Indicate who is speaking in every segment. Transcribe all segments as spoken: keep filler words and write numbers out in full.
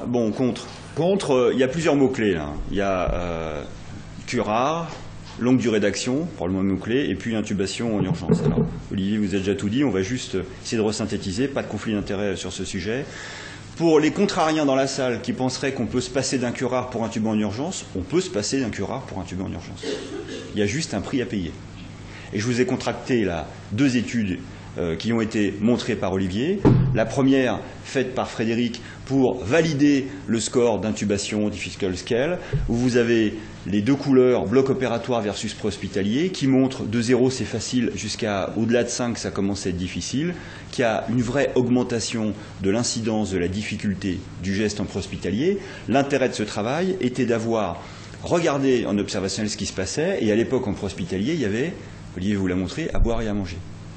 Speaker 1: bon, contre. Contre, euh, il y a plusieurs mots-clés. Là. Il y a euh, curare, longue durée d'action, probablement le mot-clé, et puis intubation en urgence. Alors, Olivier vous a déjà tout dit, on va juste essayer de resynthétiser, pas de conflit d'intérêt sur ce sujet. Pour les contrariens dans la salle qui penseraient qu'on peut se passer d'un curare pour intuber en urgence, on peut se passer d'un curare pour intuber en urgence. Il y a juste un prix à payer. Et je vous ai contracté là deux études euh, qui ont été montrées par Olivier. La première, faite par Frédéric, pour valider le score d'intubation difficult scale, où vous avez les deux couleurs, bloc opératoire versus préhospitalier, qui montrent de zéro c'est facile jusqu'à au-delà de cinq ça commence à être difficile, qu'il y a une vraie augmentation de l'incidence de la difficulté du geste en préhospitalier. L'intérêt de ce travail était d'avoir regardé en observationnel ce qui se passait, et à l'époque en préhospitalier, il y avait, Olivier vous l'a montré, à boire et à manger.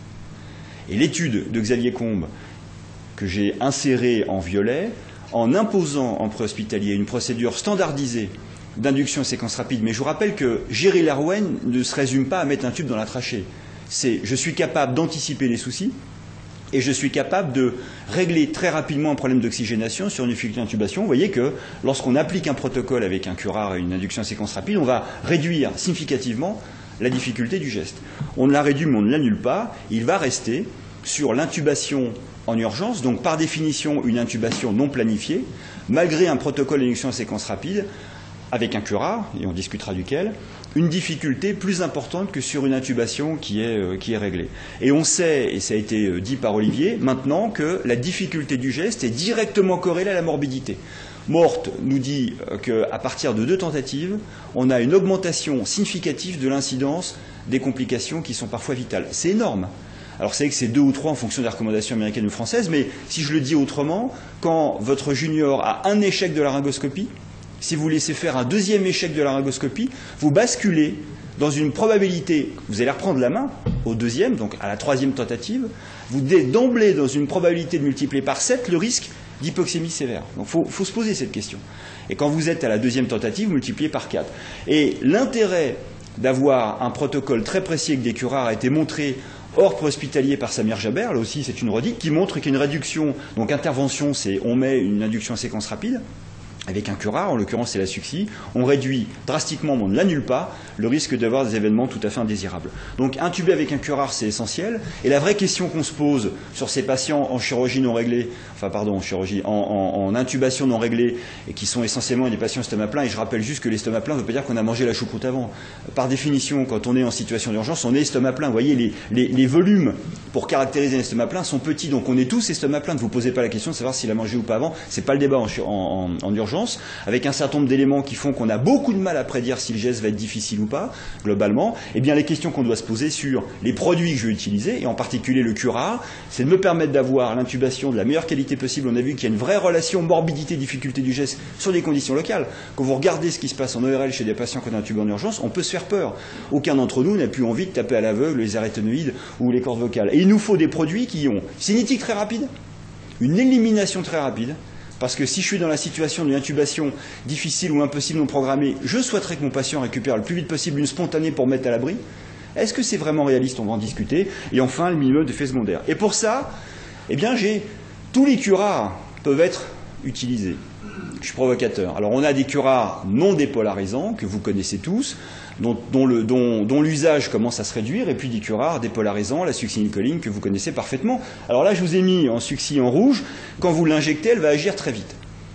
Speaker 1: Et l'étude de Xavier Combes, que j'ai insérée en violet, en imposant en préhospitalier une procédure standardisée d'induction séquence rapide. Mais je vous rappelle que gérer l'Arwen ne se résume pas à mettre un tube dans la trachée. C'est je suis capable d'anticiper les soucis et je suis capable de régler très rapidement un problème d'oxygénation sur une difficulté d'intubation. Vous voyez que lorsqu'on applique un protocole avec un curare et une induction séquence rapide, on va réduire significativement la difficulté du geste. On ne la réduit mais on ne l'annule pas. Il va rester sur l'intubation en urgence, donc par définition une intubation non planifiée, malgré un protocole d'induction en séquence rapide, avec un curare, et on discutera duquel, une difficulté plus importante que sur une intubation qui est, euh, qui est réglée. Et on sait, et ça a été dit par Olivier, maintenant que la difficulté du geste est directement corrélée à la morbidité. Morte nous dit qu'à partir de deux tentatives, on a une augmentation significative de l'incidence des complications qui sont parfois vitales. C'est énorme. Alors c'est vrai que c'est deux ou trois en fonction des recommandations américaines ou françaises, mais si je le dis autrement, quand votre junior a un échec de laryngoscopie, si vous laissez faire un deuxième échec de laryngoscopie, vous basculez dans une probabilité, vous allez reprendre la main au deuxième, donc à la troisième tentative, vous d'emblée dans une probabilité de multiplier par sept le risque d'hypoxémie sévère. Donc il faut, faut se poser cette question. Et quand vous êtes à la deuxième tentative, vous multipliez par quatre. Et l'intérêt d'avoir un protocole très précis avec des curares a été montré hors préhospitalier par Samir Jaber, là aussi c'est une redite, qui montre qu'il y a une réduction, donc intervention c'est on met une induction en séquence rapide, avec un curare, en l'occurrence c'est la succie, on réduit drastiquement, mais on ne l'annule pas, le risque d'avoir des événements tout à fait indésirables. Donc intuber avec un curare c'est essentiel, et la vraie question qu'on se pose sur ces patients en chirurgie non réglée, enfin pardon, en chirurgie, en, en, en intubation non réglée, et qui sont essentiellement des patients estomac plein, et je rappelle juste que l'estomac plein ne veut pas dire qu'on a mangé la choucroute avant. Par définition, quand on est en situation d'urgence, on est estomac plein. Vous voyez, les, les, les volumes pour caractériser un estomac plein sont petits, donc on est tous estomac plein. Ne vous posez pas la question de savoir s'il a mangé ou pas avant, c'est pas le débat en, en, en, en urgence, avec un certain nombre d'éléments qui font qu'on a beaucoup de mal à prédire si le geste va être difficile ou pas, globalement. Eh bien, les questions qu'on doit se poser sur les produits que je vais utiliser, et en particulier le curare, c'est de me permettre d'avoir l'intubation de la meilleure qualité possible. On a vu qu'il y a une vraie relation morbidité-difficulté du geste sur des conditions locales. Quand vous regardez ce qui se passe en O R L chez des patients qu'on intube en urgence, on peut se faire peur. Aucun d'entre nous n'a plus envie de taper à l'aveugle les arytenoïdes ou les cordes vocales. Et il nous faut des produits qui ont cinétique très rapide, une élimination très rapide, parce que si je suis dans la situation d'une intubation difficile ou impossible non programmée, je souhaiterais que mon patient récupère le plus vite possible une spontanée pour mettre à l'abri. Est-ce que c'est vraiment réaliste? On va en discuter. Et enfin, le minimum d'effets secondaires. Et pour ça, eh bien, j'ai tous les curares peuvent être utilisés. Je suis provocateur. Alors, on a des curares non dépolarisants que vous connaissez tous, dont, dont, le, dont, dont l'usage commence à se réduire, et puis des curares dépolarisants, la succinylcholine que vous connaissez parfaitement. Alors là, je vous ai mis en succi en rouge. Quand vous l'injectez, elle va agir très vite.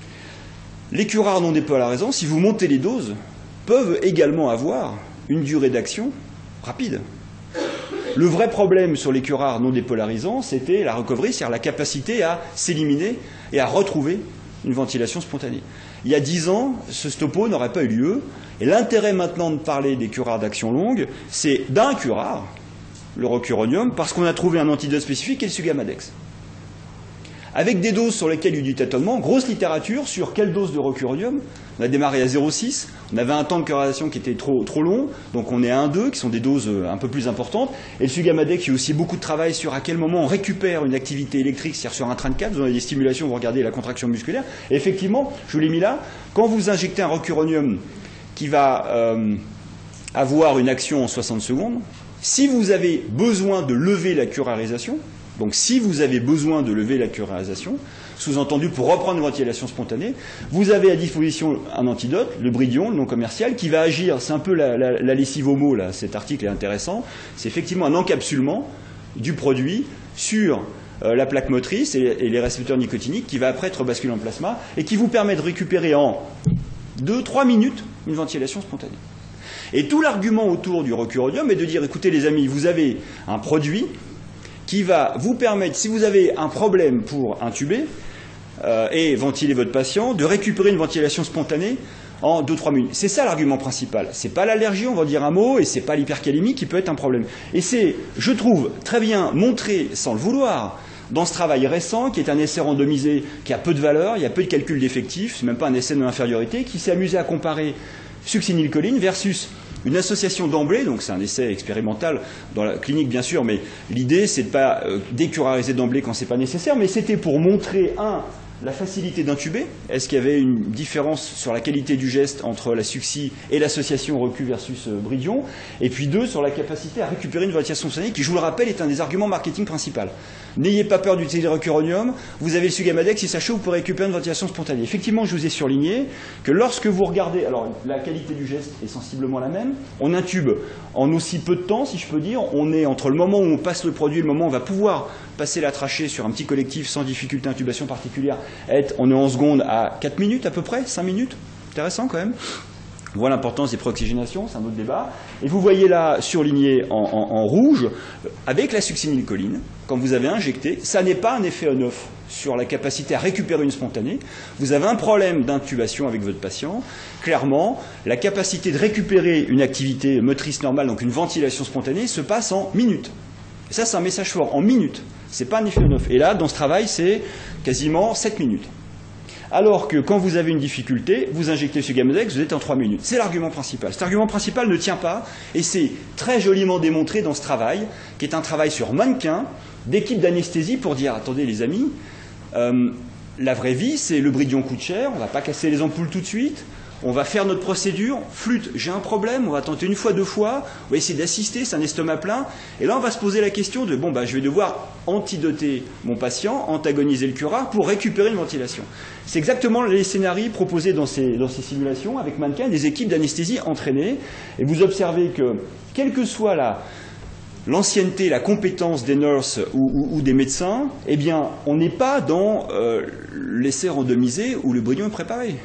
Speaker 1: Les curares non dépolarisants, si vous montez les doses, peuvent également avoir une durée d'action rapide. Le vrai problème sur les curares non dépolarisants, c'était la recovery, c'est-à-dire la capacité à s'éliminer et à retrouver une ventilation spontanée. Il y a dix ans, ce stopo n'aurait pas eu lieu. Et l'intérêt maintenant de parler des curares d'action longue, c'est d'un curare, le rocuronium, parce qu'on a trouvé un antidote spécifique qui est le sugamadex. Avec des doses sur lesquelles il y a eu du tâtonnement, grosse littérature sur quelle dose de rocuronium. On a démarré à zéro virgule six, on avait un temps de curarisation qui était trop, trop long, donc on est à un virgule deux, qui sont des doses un peu plus importantes. Et le sugamadex, il y a aussi beaucoup de travail sur à quel moment on récupère une activité électrique, c'est-à-dire sur un train de câble, vous avez des stimulations, vous regardez la contraction musculaire. Et effectivement, je vous l'ai mis là, quand vous injectez un rocuronium qui va euh, avoir une action en soixante secondes, si vous avez besoin de lever la curarisation, donc si vous avez besoin de lever la curarisation, Sous-entendu, pour reprendre une ventilation spontanée, vous avez à disposition un antidote, le Bridion, le non commercial, qui va agir, c'est un peu la, la, la lessive homo, là, cet article est intéressant, c'est effectivement un encapsulement du produit sur euh, la plaque motrice et, et les récepteurs nicotiniques qui va après être basculé en plasma et qui vous permet de récupérer en deux trois minutes une ventilation spontanée. Et tout l'argument autour du rocuronium est de dire, écoutez les amis, vous avez un produit qui va vous permettre, si vous avez un problème pour intuber euh, et ventiler votre patient, de récupérer une ventilation spontanée en deux trois minutes. C'est ça l'argument principal. C'est pas l'allergie, on va dire un mot, et c'est pas l'hypercalémie qui peut être un problème. Et c'est, je trouve, très bien montré, sans le vouloir, dans ce travail récent, qui est un essai randomisé qui a peu de valeur, il y a peu de calcul d'effectifs, c'est même pas un essai de non-infériorité, qui s'est amusé à comparer succinylcholine versus une association d'emblée, donc c'est un essai expérimental dans la clinique bien sûr, mais l'idée c'est de ne pas euh, décurariser d'emblée quand c'est pas nécessaire, mais c'était pour montrer, un, la facilité d'intuber, est-ce qu'il y avait une différence sur la qualité du geste entre la succi et l'association recu versus euh, Bridion, et puis deux, sur la capacité à récupérer une ventilation spontanée, qui je vous le rappelle est un des arguments marketing principaux. N'ayez pas peur d'utiliser le rocuronium, vous avez le Sugamadex, si ça chaud, vous pourrez récupérer une ventilation spontanée. Effectivement, je vous ai surligné que lorsque vous regardez, alors la qualité du geste est sensiblement la même, on intube en aussi peu de temps, si je peux dire, on est entre le moment où on passe le produit et le moment où on va pouvoir passer la trachée sur un petit collectif sans difficulté d'intubation particulière, être, on est en seconde à quatre minutes à peu près, cinq minutes, intéressant quand même. Voilà l'importance des préoxygénations, c'est un autre débat. Et vous voyez là, surligné en, en, en rouge, avec la succinylcholine, quand vous avez injecté, ça n'est pas un effet on-off sur la capacité à récupérer une spontanée. Vous avez un problème d'intubation avec votre patient. Clairement, la capacité de récupérer une activité motrice normale, donc une ventilation spontanée, se passe en minutes. Et ça, c'est un message fort, en minutes. Ce n'est pas un effet on-off. Et là, dans ce travail, c'est quasiment sept minutes. Alors que quand vous avez une difficulté, vous injectez ce Sugamadex, vous êtes en trois minutes. C'est l'argument principal. Cet argument principal ne tient pas, et c'est très joliment démontré dans ce travail, qui est un travail sur mannequin, d'équipe d'anesthésie, pour dire, attendez les amis, euh, la vraie vie, c'est le Bridion coûte cher, on ne va pas casser les ampoules tout de suite, on va faire notre procédure, flûte, j'ai un problème, on va tenter une fois, deux fois, on va essayer d'assister, c'est un estomac plein, et là on va se poser la question de, bon, bah, je vais devoir antidoter mon patient, antagoniser le curare pour récupérer une ventilation. C'est exactement les scénarios proposés dans ces, dans ces simulations avec mannequins, des équipes d'anesthésie entraînées, et vous observez que, quelle que soit la l'ancienneté, la compétence des nurses ou, ou, ou des médecins, eh bien, on n'est pas dans euh, l'essai randomisé où le Bridion est préparé.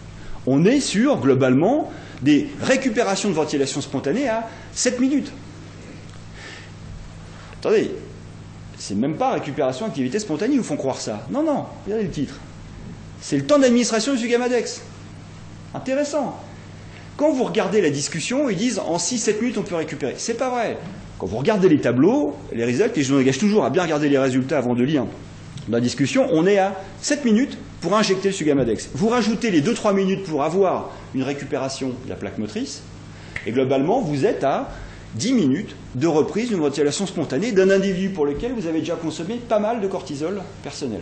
Speaker 1: On est sur, globalement, des récupérations de ventilation spontanée à sept minutes. Attendez, c'est même pas récupération activité spontanée, ils vous font croire ça. Non, non, regardez le titre. C'est le temps d'administration du Sugamadex. Intéressant. Quand vous regardez la discussion, ils disent en six sept minutes on peut récupérer. C'est pas vrai. Quand vous regardez les tableaux, les résultats, et je vous engage toujours à bien regarder les résultats avant de lire dans la discussion, on est à sept minutes pour injecter le Sugamadex. Vous rajoutez les deux trois minutes pour avoir une récupération de la plaque motrice, et globalement, vous êtes à dix minutes de reprise d'une ventilation spontanée d'un individu pour lequel vous avez déjà consommé pas mal de cortisol personnel.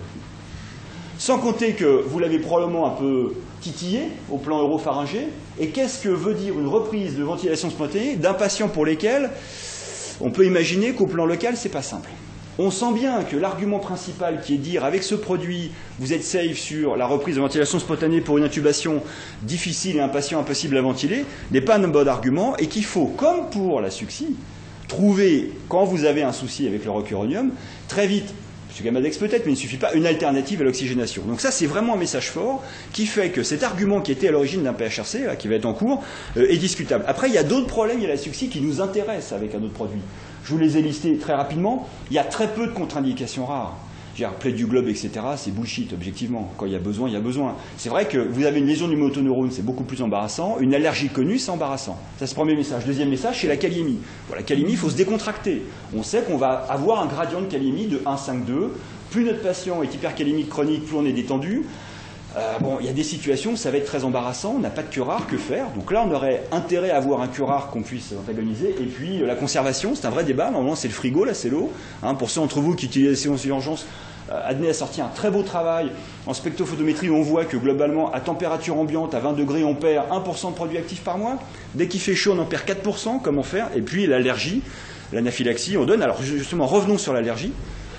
Speaker 1: Sans compter que vous l'avez probablement un peu titillé au plan europharyngé. Et qu'est-ce que veut dire une reprise de ventilation spontanée d'un patient pour lequel on peut imaginer qu'au plan local, c'est pas simple. On sent bien que l'argument principal qui est de dire avec ce produit, vous êtes safe sur la reprise de ventilation spontanée pour une intubation difficile et un patient impossible à ventiler, n'est pas un bon argument et qu'il faut, comme pour la succi, trouver, quand vous avez un souci avec le rocuronium, très vite, Sugamadex peut-être, mais il ne suffit pas, une alternative à l'oxygénation. Donc ça, c'est vraiment un message fort qui fait que cet argument qui était à l'origine d'un P H R C, là, qui va être en cours, euh, est discutable. Après, il y a d'autres problèmes, il y a la succi qui nous intéresse avec un autre produit. Je vous les ai listés très rapidement. Il y a très peu de contre-indications rares. J'ai plaie du globe, et cetera, c'est bullshit, objectivement. Quand il y a besoin, il y a besoin. C'est vrai que vous avez une lésion du motoneurone, c'est beaucoup plus embarrassant. Une allergie connue, c'est embarrassant. Ça, c'est le premier message. Deuxième message, c'est la kaliémie. Bon, la kaliémie, il faut se décontracter. On sait qu'on va avoir un gradient de kaliémie de un, cinq, deux. Plus notre patient est hypercalémique chronique, plus on est détendu. Euh, bon, il y a des situations où ça va être très embarrassant, on n'a pas de curare, que faire? Donc là, on aurait intérêt à avoir un curare qu'on puisse antagoniser. Et puis, euh, la conservation, c'est un vrai débat. Normalement, c'est le frigo, là, c'est l'eau. Hein, pour ceux d'entre vous qui utilisent les séances d'urgence, euh, Adney a sorti un très beau travail en spectrophotométrie où on voit que globalement, à température ambiante, à vingt degrés, on perd un pour cent de produits actifs par mois. Dès qu'il fait chaud, on en perd quatre pour cent. Comment faire? Et puis, l'allergie, l'anaphylaxie, on donne. Alors, justement, revenons sur l'allergie.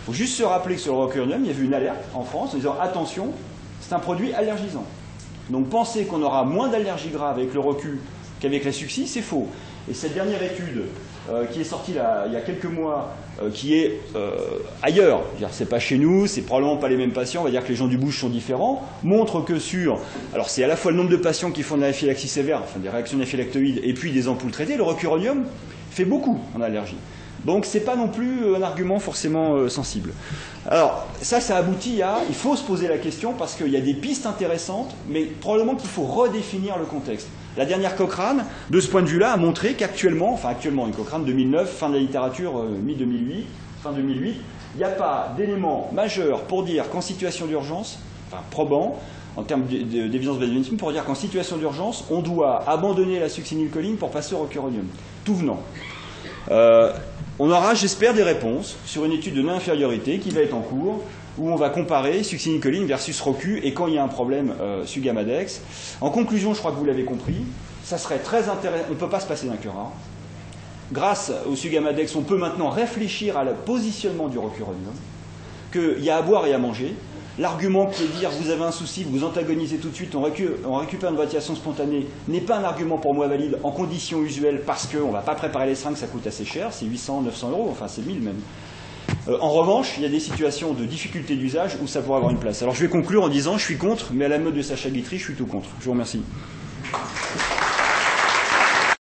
Speaker 1: Il faut juste se rappeler que sur le rocuronium, il y a eu une alerte en France en disant attention, c'est un produit allergisant. Donc penser qu'on aura moins d'allergies graves avec le rocu qu'avec la succi, c'est faux. Et cette dernière étude euh, qui est sortie là, il y a quelques mois, euh, qui est euh, ailleurs, c'est pas chez nous, c'est probablement pas les mêmes patients, on va dire que les gens du bouche sont différents, montre que sur, alors c'est à la fois le nombre de patients qui font de l'anaphylaxie sévère, enfin des réactions anaphylactoïdes, et puis des ampoules traitées, le rocuronium fait beaucoup en allergie. Donc c'est pas non plus un argument forcément euh, sensible. Alors ça, ça aboutit à, il faut se poser la question parce qu'il y a des pistes intéressantes, mais probablement qu'il faut redéfinir le contexte. La dernière Cochrane, de ce point de vue-là, a montré qu'actuellement, enfin actuellement, une Cochrane deux mille neuf, fin de la littérature, euh, mi-deux mille huit, fin deux mille huit, il n'y a pas d'élément majeur pour dire qu'en situation d'urgence, enfin probant, en termes d'évidence médicale, pour dire qu'en situation d'urgence, on doit abandonner la succinylcholine pour passer au rocuronium. Tout venant. Euh, on aura, j'espère, des réponses sur une étude de non-infériorité qui va être en cours, où on va comparer succinylcholine versus rocu, et quand il y a un problème, euh, Sugamadex. En conclusion, je crois que vous l'avez compris, ça serait très intéressant, on ne peut pas se passer d'un cure rare. Grâce au Sugamadex, on peut maintenant réfléchir à le positionnement du rocuronium, qu'il y a à boire et à manger. L'argument qui est de dire vous avez un souci, vous vous antagonisez tout de suite, on, récu on récupère une vacillation spontanée, n'est pas un argument pour moi valide en conditions usuelles parce qu'on ne va pas préparer les seringues, ça coûte assez cher, c'est huit cents, neuf cents euros, enfin c'est mille même. Euh, en revanche, il y a des situations de difficulté d'usage où ça pourrait avoir une place. Alors je vais conclure en disant je suis contre, mais à la mode de Sacha Guitry, je suis tout contre. Je vous remercie.